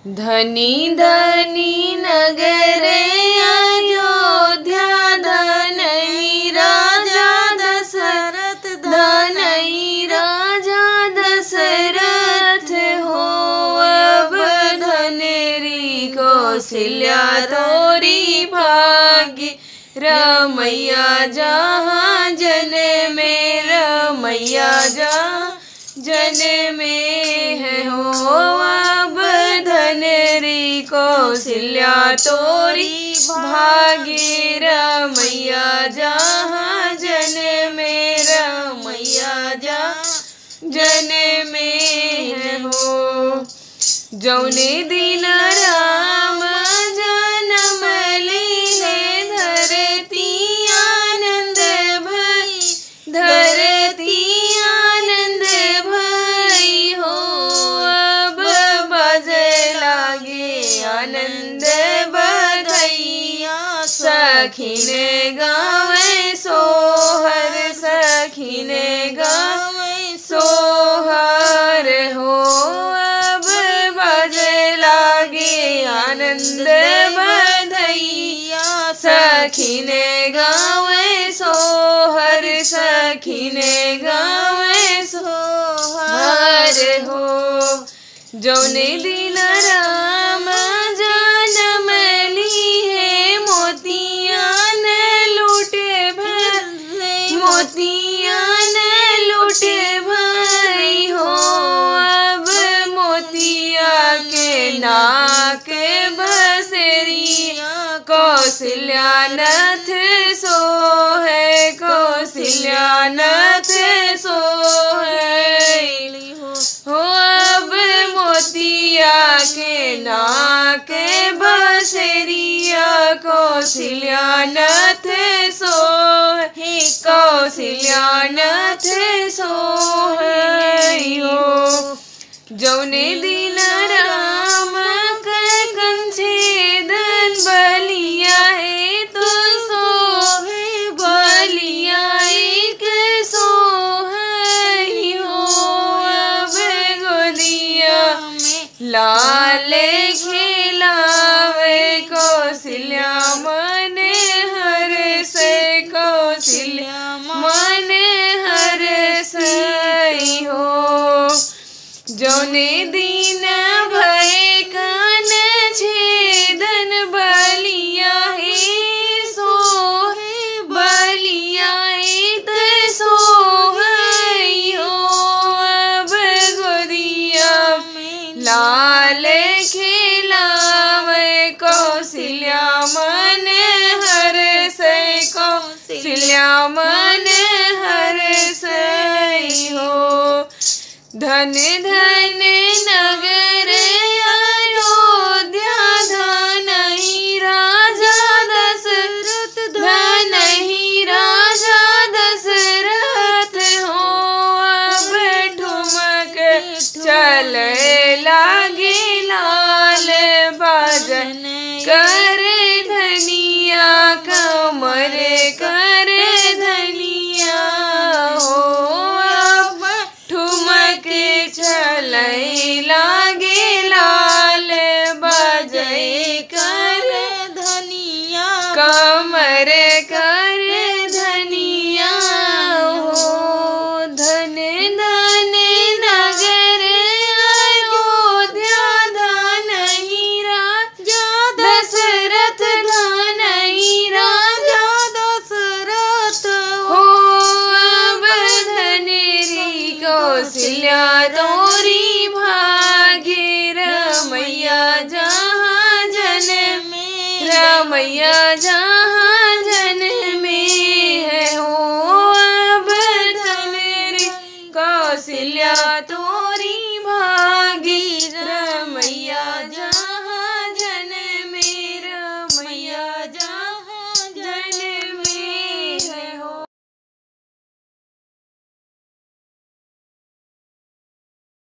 धनी धनी नगर अयोध्या, धनई राजा दशरथ, धनई राजा दशरथ हो। अब धनेरी कौशल्या तोरी भाग्य, रमैया जहाँ जन में, रमैया जहाँ जन में है हो। अब धनेरी कौशल्या तोरी भाग्य, रमैया जहाँ जन में, रमैया जहाँ जन में है हो। जौने दिन राम जन्म लीने, धरती आनंद भई, धरती आनंद भई हो। अब बजे लागे आनंद बधैया, सखीने गावे सोहर, सखीने गावे सोहर हो। अब बजे लागे आनंद बधैया, सखीने गावे सोहर, सखीने गावे सोहर हो। जौने दिन राम जन्म लिए, मोतियान लूटे भर, मोतियान लूटे भई हो। अब मोतिया के नाक बसेरिया, कौशल्या नथ सोहे, कौशल्या नथ सोहे हो। अब मोतिया के नाक बसेरिया, कौशल्या नथ सोहे, कौशल्या नथ सोहे हो। जौने दिन राम कंछेदन बलिया है, तो सोहे बलिया एक सोहे हो। अब गोदिया में लाल खिलावे, कौशल्या मन हर से, कौशल्या मन हर से हो। जौने दिन भय कान छेदन बलिया है, सोहे बलिया इत सोहई हो। अब गोदिया में लाल खिलावे, कौशल्या मन हर से, कौशल्या मन हर से हो। धन धन नगर अयोध्या, धनई राजा दशरथ, धनई राजा दशरथ हो। अब ठुमक चले लागे लाल, बाजन कर धनिया, कमर कर धनिया हो। अब ठुमक चले लागे लाल, बजे कर धनिया, कमर कर धनिया हो। धन धन नगर अयोध्या, धनई राजा दशरथ, धनई राजा दशरथ हो। अब धनेरी कौशल्या तोरी भाग्य, रमैया जहाँ जन में, रमैया जहाँ जन में है हो। अब धनेरी कौशल्या